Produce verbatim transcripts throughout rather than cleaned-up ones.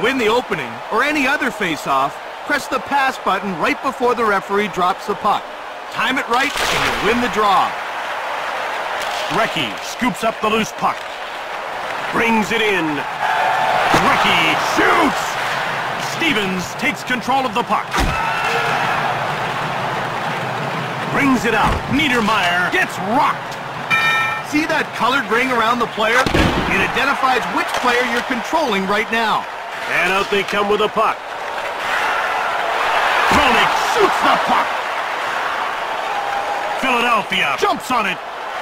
win the opening or any other face-off, press the pass button right before the referee drops the puck. Time it right and you'll win the draw. Recchi scoops up the loose puck. Brings it in. Recchi shoots! Stevens takes control of the puck. Brings it out. Niedermeyer gets rocked. See that colored ring around the player? It identifies which player you're controlling right now. And out they come with the puck. Roenick shoots the puck. Philadelphia jumps on it.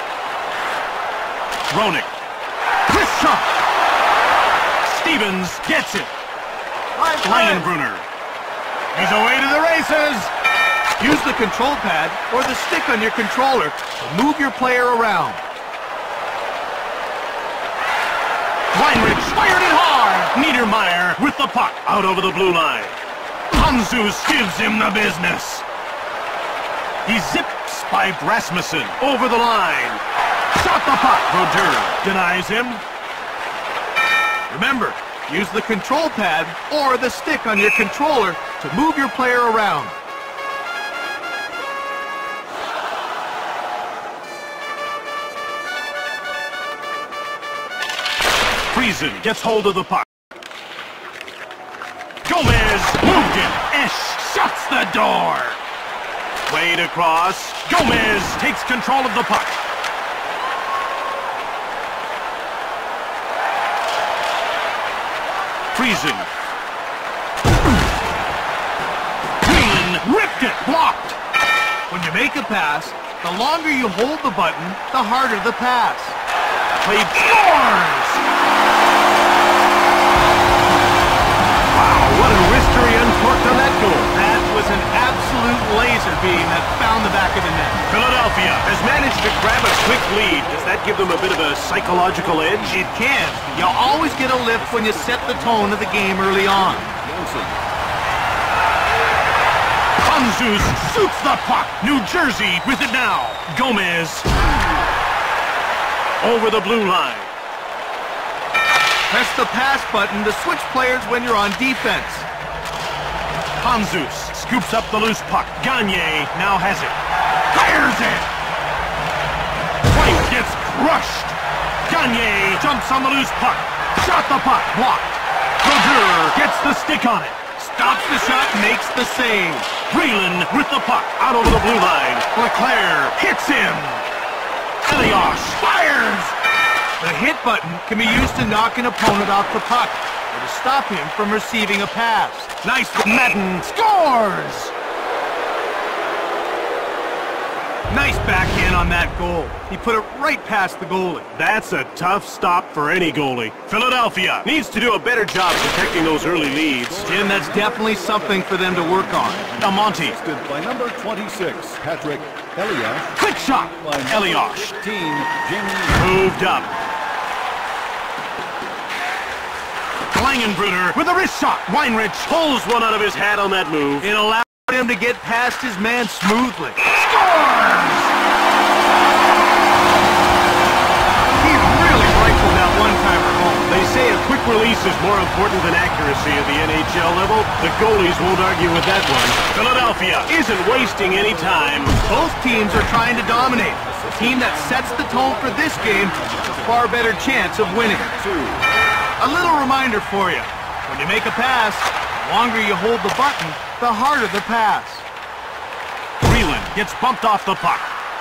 Roenick. Chris shot. Stevens gets it. Leinenbrunner. He's away to the races. Use the control pad or the stick on your controller to move your player around. Weinrich fired it hard. Niedermeyer with the puck out over the blue line. Hanzus gives him the business. He zips by Rasmussen over the line. Shot the puck. Brodeur denies him. Remember, use the control pad or the stick on your controller to move your player around. Friesen gets hold of the puck. Gomez moved it. Esch shuts the door. Played across. Gomez takes control of the puck. Friesen. Whelan ripped it. Blocked. When you make a pass, the longer you hold the button, the harder the pass. Played scores! Wow, what a wrister he uncorked on that goal. That was an absolute laser beam that found the back of the net. Philadelphia has managed to grab a quick lead. Does that give them a bit of a psychological edge? It can. You always get a lift when you set the tone of the game early on. Hanzus shoots the puck. New Jersey with it now. Gomez. Over the blue line. Press the pass button to switch players when you're on defense. Hanzus scoops up the loose puck. Gagne now has it. Fires it! White gets crushed. Gagne jumps on the loose puck. Shot the puck. Blocked. Brodeur gets the stick on it. Stops the shot, makes the save. Breland with the puck out over the blue line. Leclerc hits him. Elias fires! The hit button can be used to knock an opponent off the puck or to stop him from receiving a pass. Nice. Madden scores! Nice backhand on that goal. He put it right past the goalie. That's a tough stop for any goalie. Philadelphia needs to do a better job protecting those early leads. Jim, that's definitely something for them to work on. Almonte. By number twenty-six, Patrick Elias. Quick shot. Elias. fifteen, Jimmy. Moved up. Langenbrunner with a wrist shot. Weinrich pulls one out of his hat on that move. It allowed him to get past his man smoothly. Scores! He really rifled that one-timer home. They say a quick release is more important than accuracy at the N H L level. The goalies won't argue with that one. Philadelphia isn't wasting any time. Both teams are trying to dominate. The team that sets the tone for this game has a far better chance of winning. A little reminder for you. When you make a pass, the longer you hold the button, the harder the pass. Breland gets bumped off the puck.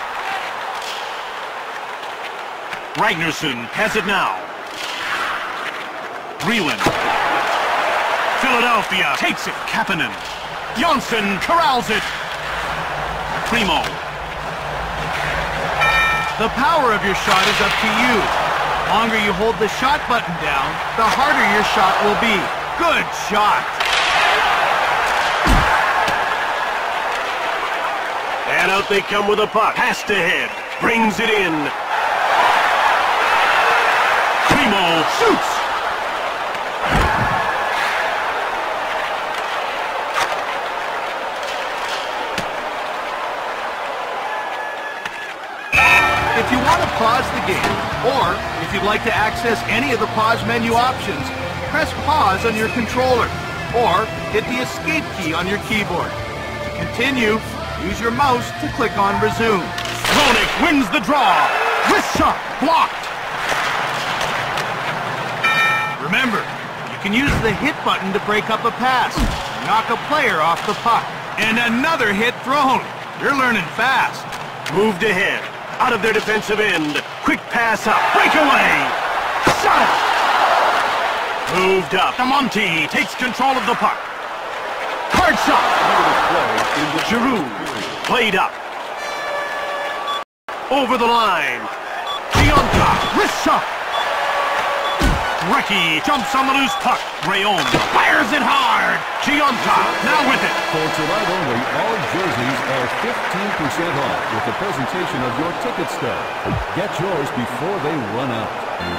Ragnarsson has it now. Breland. Philadelphia takes it. Kapanen. Johnson corrals it. Primo. The power of your shot is up to you. The longer you hold the shot button down, the harder your shot will be. Good shot. And out they come with a puck. Pass to head. Brings it in. Primo shoots. If you want to pause the game, or if you'd like to access any of the pause menu options, press pause on your controller, or hit the escape key on your keyboard. To continue, use your mouse to click on resume. Ronick wins the draw. Wrist shot blocked. Remember, you can use the hit button to break up a pass, knock a player off the puck. And another hit thrown. You're learning fast. Moved ahead. Out of their defensive end. Quick pass up. Breakaway. Shot it. Moved up. Monty takes control of the puck. Hard shot. Giroux. Played up. Over the line. Gionta. Wrist shot. Recchi jumps on the loose puck. Rayon fires it hard. Gionta now with it. For tonight only, all jerseys are fifteen percent off with the presentation of your ticket stub. Get yours before they run out.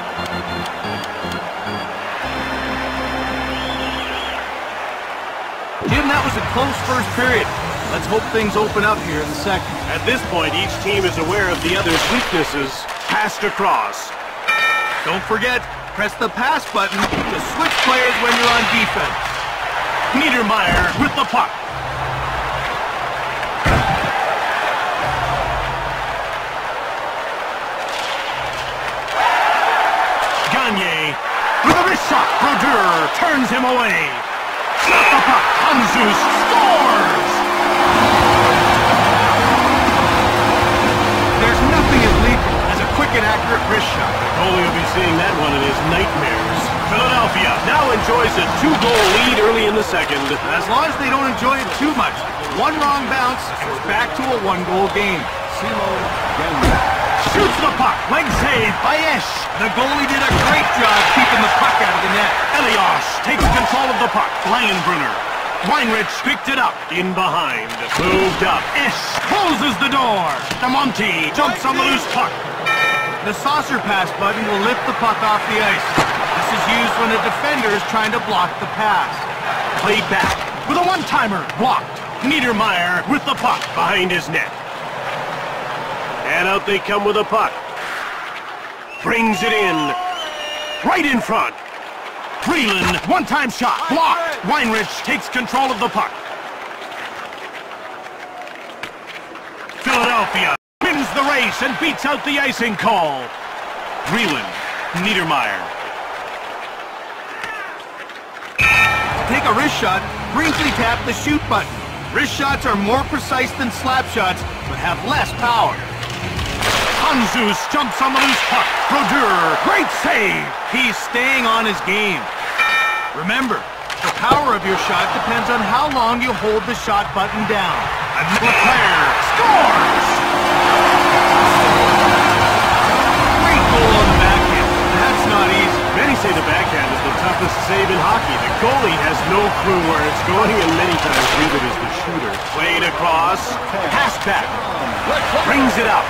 Jim, that was a close first period. Let's hope things open up here in the second. At this point, each team is aware of the other's weaknesses. Passed across. Don't forget, press the pass button to switch players when you're on defense. Niedermeyer with the puck. Gagne with a wrist shot. Brodeur turns him away. Shot the puck. Hanzus scores! There's nothing as lethal as a quick and accurate wrist shot. Goalie will be seeing that one in his nightmares. Philadelphia now enjoys a two-goal lead early in the second. As long as they don't enjoy it too much. One wrong bounce, and it's back to a one-goal game. Shoots the puck. Leg save by Esch. The goalie did a great job keeping the puck out of the net. Elias takes control of the puck. Langenbrunner. Weinrich picked it up. In behind. Moved up. Esch closes the door. Damonte jumps on the loose puck. The saucer pass button will lift the puck off the ice. This is used when a defender is trying to block the pass. Played back with a one-timer. Blocked. Niedermeyer with the puck behind his net. And out they come with a puck. Brings it in. Right in front. Freeland, one-time shot. Blocked. Weinrich takes control of the puck. Philadelphia wins the race and beats out the icing call. Freeland. Niedermeyer. Take a wrist shot, briefly tap the shoot button. Wrist shots are more precise than slap shots, but have less power. Hanzus jumps on the loose puck. Brodeur, great save. He's staying on his game. Remember, the power of your shot depends on how long you hold the shot button down. And Leclerc scores! Great goal on the backhand. That's not easy. Many say the backhand is the toughest save in hockey. The goalie has no clue where it's going and many times leave it as the shooter. Played across. Pass back. Brings it up.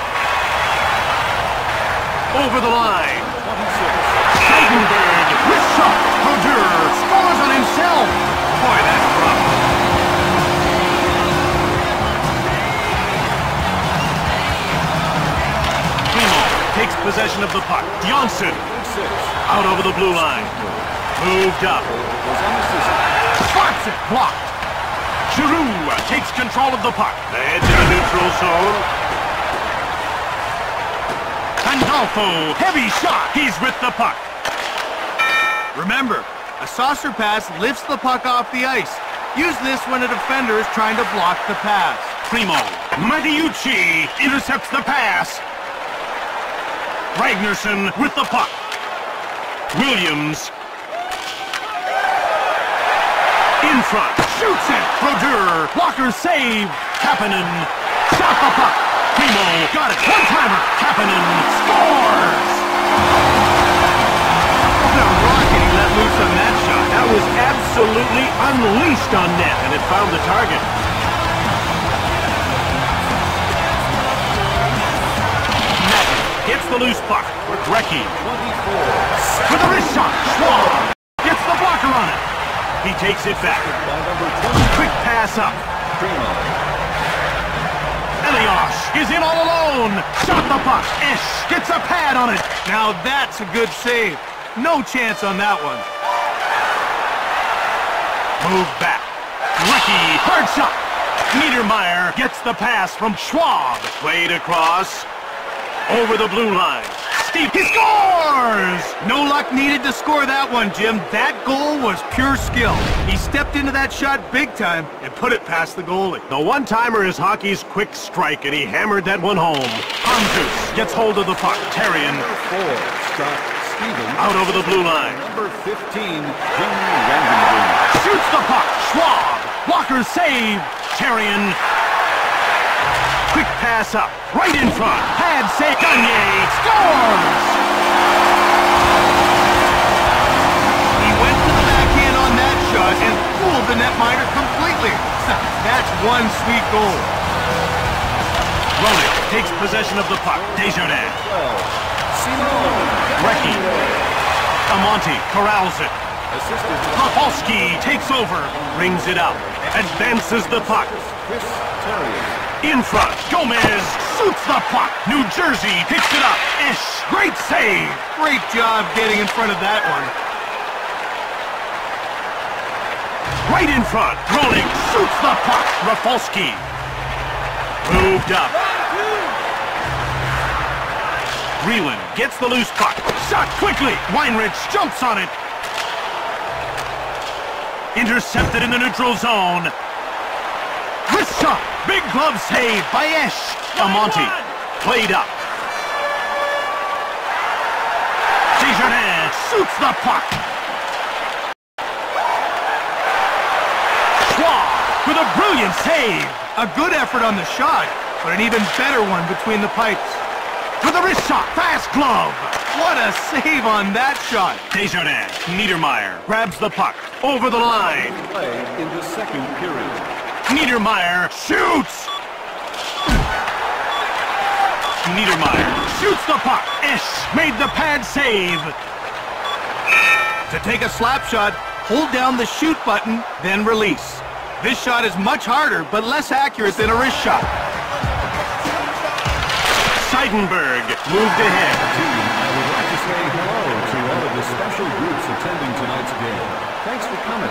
Over the line. Scheidenberg with shot. Brodeur scores on himself. Boy, that's rough. Primo takes possession of the puck. Johnson out over the blue line. Moved up. Spots it. Blocked. Giroux takes control of the puck. Head to the neutral zone. Pandolfo, heavy shot. He's with the puck. Remember, a saucer pass lifts the puck off the ice. Use this when a defender is trying to block the pass. Primo. Mattiucci intercepts the pass. Ragnarsson with the puck. Williams. In front. Shoots it. Brodeur. Blocker save. Kapanen. Shot the puck. Primo. Got it. One-timer. Kapanen scores. What a rocket he let loose on that shot. That was absolutely unleashed on net, and it found the target. Net gets the loose puck. Recchi. With a wrist shot. Schwab gets the blocker on it. He takes it back. Quick pass up. Elias is in all alone. Shot the puck. Esch gets a pad on it. Now that's a good save. No chance on that one. Move back. Lucky. Hard shot. Niedermeyer gets the pass from Schwab. Played across. Over the blue line. Steve, he scores! No luck needed to score that one, Jim. That goal was pure skill. He stepped into that shot big time and put it past the goalie. The one-timer is hockey's quick strike, and he hammered that one home. Hamzus gets hold of the puck. Terrian. Four, stop Stevens. Out over the blue line. Number fifteen, Jimmy Randenberg. Shoots the puck. Schwab. Walker save. Terrian. Quick pass up. Right in front. Pad save. Gagne scores! He went to the backhand on that shot and fooled the netminder completely. That's one sweet goal. Ronick takes possession of the puck. Desjardins. Recchi. Amonte corrals it. Rafalski takes over. Brings it out. Advances the puck. In front. Gomez shoots the puck. New Jersey picks it up. Esch. Great save. Great job getting in front of that one. Right in front. Ronick shoots the puck. Rafalski. Moved up. Reeland gets the loose puck. Shot quickly. Weinrich jumps on it. Intercepted in the neutral zone. Wrist shot. Big glove save by Esch. Amonte. Played up. Desjardins shoots the puck. Schwab with a brilliant save. A good effort on the shot, but an even better one between the pipes. With a wrist shot. Fast glove. What a save on that shot. Desjardins. Niedermeyer grabs the puck. Over the line. Play in the second period. Niedermeyer shoots! Niedermeyer shoots the puck. Esch made the pad save. To take a slap shot, hold down the shoot button, then release. This shot is much harder, but less accurate than a wrist shot. Seidenberg moved ahead. Team, I would like to say hello to all of the special groups attending tonight's game. Thanks for coming.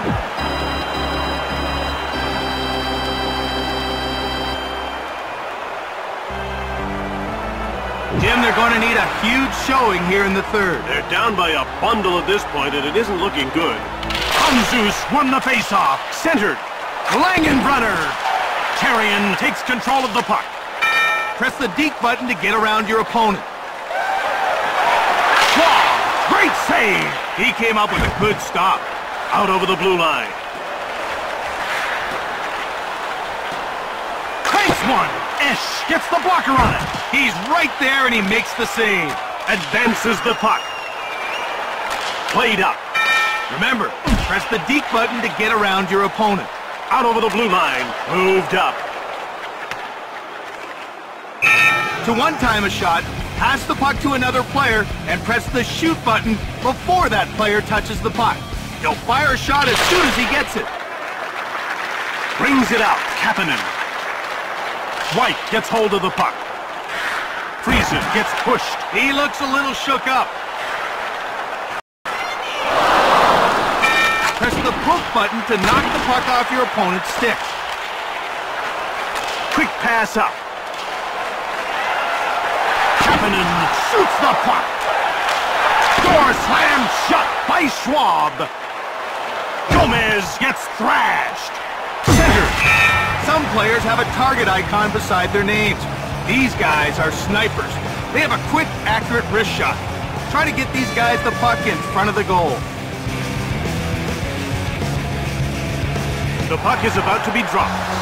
Jim, they're going to need a huge showing here in the third. They're down by a bundle at this point, and it isn't looking good. Hamzus won the faceoff. Centered. Langenbrunner. Terrian takes control of the puck. Press the deke button to get around your opponent. Schwab. Great save. He came up with a good stop. Out over the blue line. Takes one. Esch gets the blocker on it. He's right there and he makes the save. Advances the puck. Played up. Remember, press the deke button to get around your opponent. Out over the blue line. Moved up. To one-time a shot, pass the puck to another player and press the shoot button before that player touches the puck. He'll fire a shot as soon as he gets it. Brings it out. Kapanen. White gets hold of the puck. Friesen gets pushed. He looks a little shook up. Press the poke button to knock the puck off your opponent's stick. Quick pass up. Kapanen shoots the puck. Door slam shot by Schwab. Gomez gets thrashed. Center. Some players have a target icon beside their names. These guys are snipers. They have a quick, accurate wrist shot. Try to get these guys the puck in front of the goal. The puck is about to be dropped.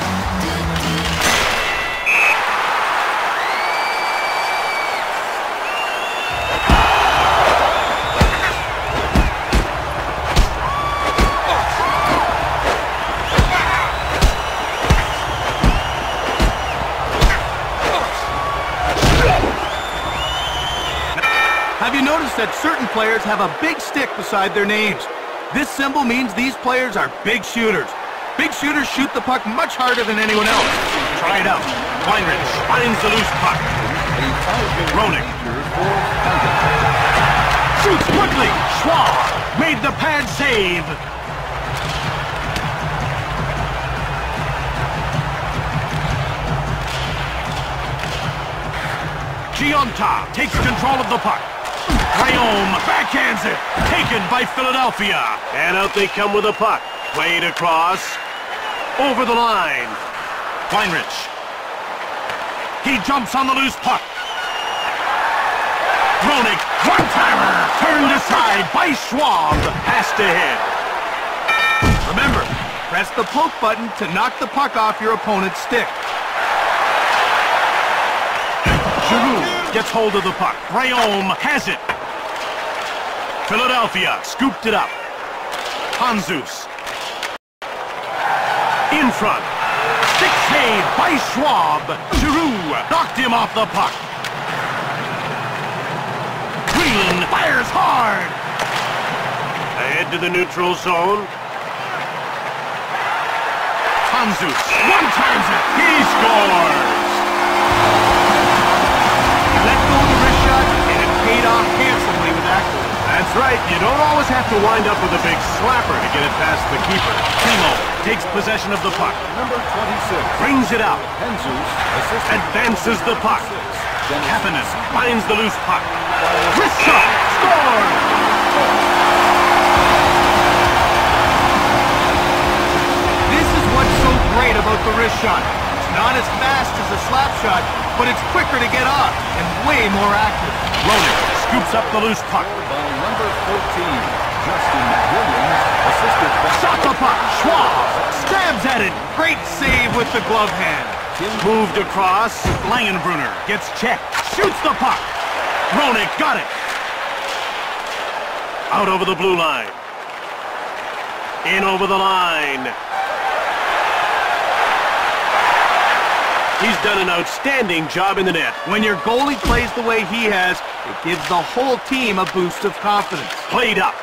Have you noticed that certain players have a big stick beside their names? This symbol means these players are big shooters. Big shooters shoot the puck much harder than anyone else. Try it out. Weinrich finds the loose puck. Ronick shoots quickly. Schwab made the pad save. Gionta takes control of the puck. Rayom backhands it. Taken by Philadelphia. And out they come with the puck. Played across. Over the line. Weinrich. He jumps on the loose puck. Roenick, one-timer. Turned aside by Schwab. Pass to hit. Remember, press the poke button to knock the puck off your opponent's stick. Giroux gets hold of the puck. Rayom has it. Philadelphia scooped it up. Hanzus. In front. Stick save by Schwab. Giroux knocked him off the puck. Freeland fires hard. Ahead to the neutral zone. Hanzus one-times it. He scores. Let go of the wrist shot, and it paid off handsomely with accolades. That's right. You don't always have to wind up with a big slapper to get it past the keeper. Primo takes possession of the puck. Number twenty-six. Brings it out. Hanzus assisted. Advances the puck. Kapanen finds the loose puck. Wrist shot. Score! This is what's so great about the wrist shot. It's not as fast as a slap shot, but it's quicker to get off and way more accurate. Roenick scoops up the loose puck. By number fourteen, Justin Williams, assisted by... Shot the puck. Schwab stabs at it. Great save with the glove hand. Moved across. Langenbrunner gets checked. Shoots the puck. Roenick got it. Out over the blue line. In over the line. He's done an outstanding job in the net. When your goalie plays the way he has, it gives the whole team a boost of confidence. Played up.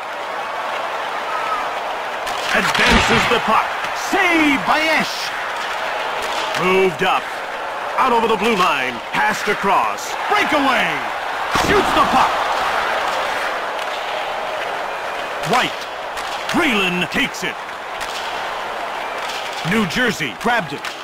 Advances the puck. Saved by Esch. Moved up. Out over the blue line. Passed across. Breakaway. Shoots the puck. White. Freeland takes it. New Jersey grabbed it.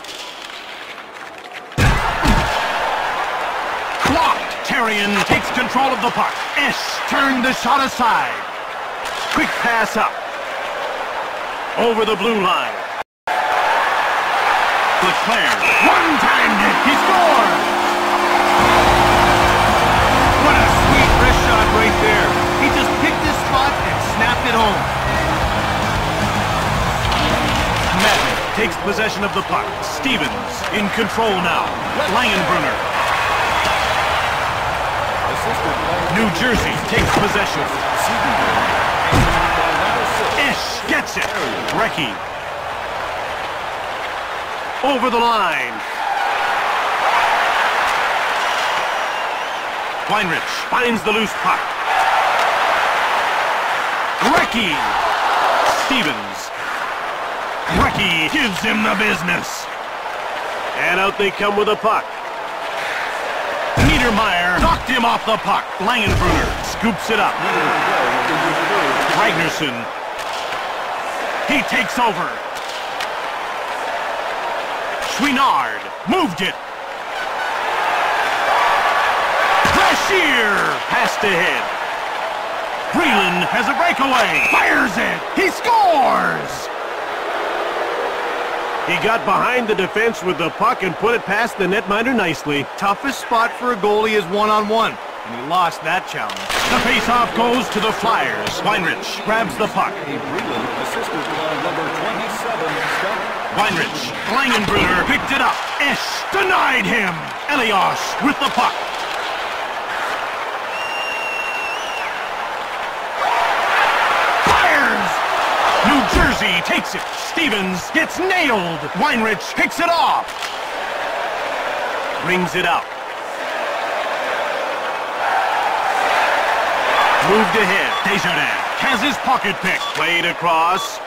Blocked. Terrien takes control of the puck. Esch turned the shot aside. Quick pass up. Over the blue line. Leclerc one-timed it. He scored! What a sweet wrist shot right there. He just picked his spot and snapped it home. Madden takes possession of the puck. Stevens in control now. Langenbrunner. New Jersey takes possession. Esch gets it. Recchi. Over the line. Weinrich finds the loose puck. Recchi. Stevens. Recchi gives him the business. And out they come with the puck. Niedermeyer knocked him off the puck. Langenbrunner scoops it up. Ragnarsson. He takes over. Chouinard moved it. Brashear passed ahead. Freeland has a breakaway. Fires it. He scores! He got behind the defense with the puck and put it past the netminder nicely. Toughest spot for a goalie is one-on-one, and he lost that challenge. The faceoff goes to the Flyers. Weinrich grabs the puck. Freeland assisted by number twenty-seven, Scott. Weinrich, Langenbrunner picked it up. Esch denied him. Elias with the puck. Fires! New Jersey takes it. Stevens gets nailed. Weinrich picks it off. Brings it out. Moved ahead. Desjardins has his pocket pick. Played across.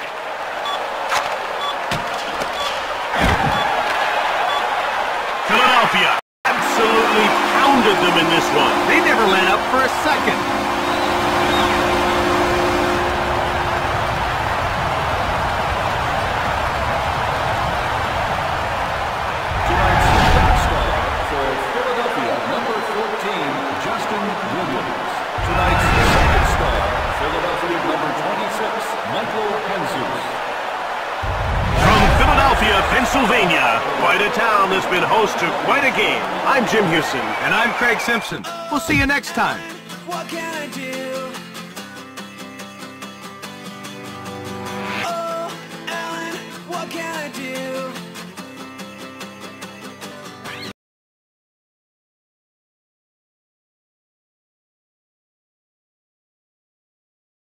Philadelphia absolutely pounded them in this one. They never let up for a second. Tonight's top star for Philadelphia, number Pennsylvania. Quite a town that's been host to quite a game. I'm Jim Houston. And I'm Craig Simpson. We'll see you next time. What can I do?